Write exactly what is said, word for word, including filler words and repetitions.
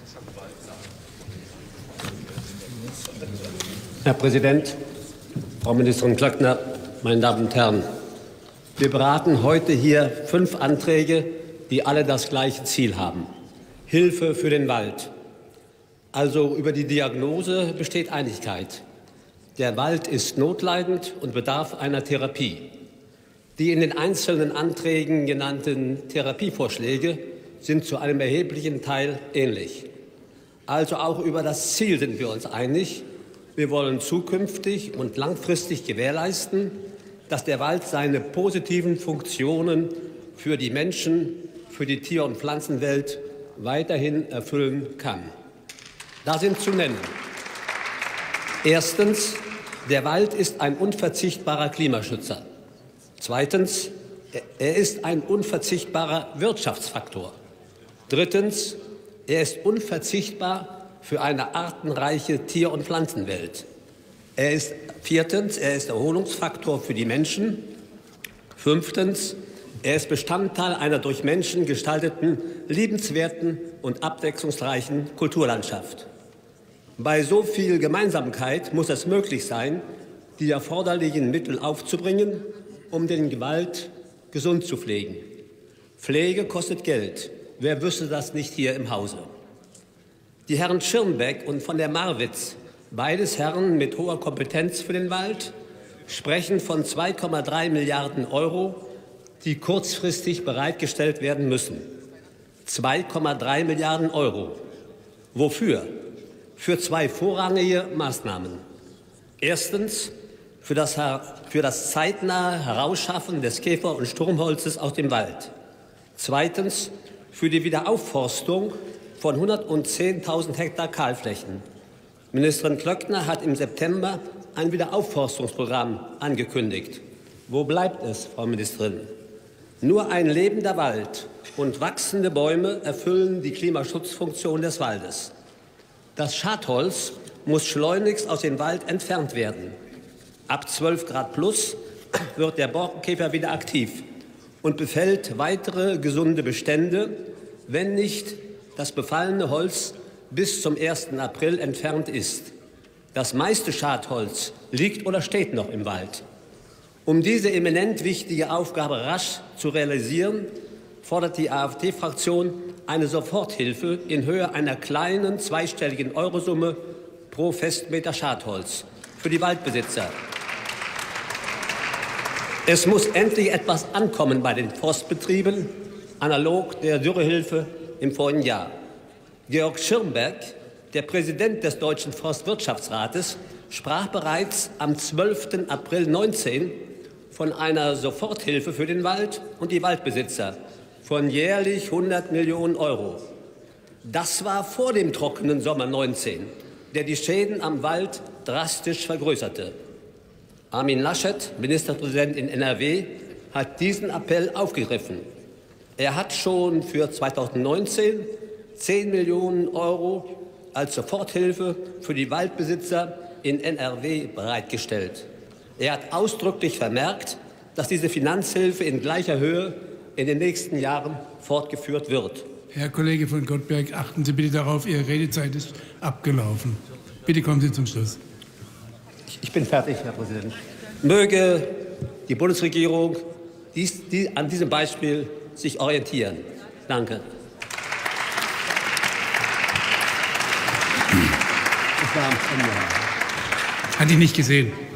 Herr Präsident, Frau Ministerin Klöckner, meine Damen und Herren! Wir beraten heute hier fünf Anträge, die alle das gleiche Ziel haben: Hilfe für den Wald. Also über die Diagnose besteht Einigkeit. Der Wald ist notleidend und bedarf einer Therapie. Die in den einzelnen Anträgen genannten Therapievorschläge sind zu einem erheblichen Teil ähnlich. Also auch über das Ziel sind wir uns einig. Wir wollen zukünftig und langfristig gewährleisten, dass der Wald seine positiven Funktionen für die Menschen, für die Tier- und Pflanzenwelt weiterhin erfüllen kann. Da sind zu nennen: Erstens, der Wald ist ein unverzichtbarer Klimaschützer. Zweitens, er ist ein unverzichtbarer Wirtschaftsfaktor. Drittens, er ist unverzichtbar für eine artenreiche Tier- und Pflanzenwelt. Er ist, viertens, er ist Erholungsfaktor für die Menschen. Fünftens, er ist Bestandteil einer durch Menschen gestalteten, liebenswerten und abwechslungsreichen Kulturlandschaft. Bei so viel Gemeinsamkeit muss es möglich sein, die erforderlichen Mittel aufzubringen, um den Wald gesund zu pflegen. Pflege kostet Geld. Wer wüsste das nicht hier im Hause? Die Herren Schirmbeck und von der Marwitz, beides Herren mit hoher Kompetenz für den Wald, sprechen von zwei Komma drei Milliarden Euro, die kurzfristig bereitgestellt werden müssen. zwei Komma drei Milliarden Euro. Wofür? Für zwei vorrangige Maßnahmen. Erstens für das, für das zeitnahe Herausschaffen des Käfer- und Sturmholzes aus dem Wald. Zweitens für die Wiederaufforstung von hundertzehntausend Hektar Kahlflächen. Ministerin Klöckner hat im September ein Wiederaufforstungsprogramm angekündigt. Wo bleibt es, Frau Ministerin? Nur ein lebender Wald und wachsende Bäume erfüllen die Klimaschutzfunktion des Waldes. Das Schadholz muss schleunigst aus dem Wald entfernt werden. Ab zwölf Grad plus wird der Borkenkäfer wieder aktiv und befällt weitere gesunde Bestände, wenn nicht das befallene Holz bis zum ersten April entfernt ist. Das meiste Schadholz liegt oder steht noch im Wald. Um diese eminent wichtige Aufgabe rasch zu realisieren, fordert die AfD-Fraktion eine Soforthilfe in Höhe einer kleinen zweistelligen Eurosumme pro Festmeter Schadholz für die Waldbesitzer. Es muss endlich etwas ankommen bei den Forstbetrieben, analog der Dürrehilfe im vorigen Jahr. Georg Schirmbeck, der Präsident des Deutschen Forstwirtschaftsrates, sprach bereits am zwölften April neunzehn von einer Soforthilfe für den Wald und die Waldbesitzer von jährlich hundert Millionen Euro. Das war vor dem trockenen Sommer neunzehn, der die Schäden am Wald drastisch vergrößerte. Armin Laschet, Ministerpräsident in N R W, hat diesen Appell aufgegriffen. Er hat schon für zweitausendneunzehn zehn Millionen Euro als Soforthilfe für die Waldbesitzer in N R W bereitgestellt. Er hat ausdrücklich vermerkt, dass diese Finanzhilfe in gleicher Höhe in den nächsten Jahren fortgeführt wird. Herr Kollege von Gottberg, achten Sie bitte darauf, Ihre Redezeit ist abgelaufen. Bitte kommen Sie zum Schluss. Ich bin fertig, Herr Präsident. Möge die Bundesregierung dies, die, an diesem Beispiel sich orientieren. Danke. Hatte ich nicht gesehen.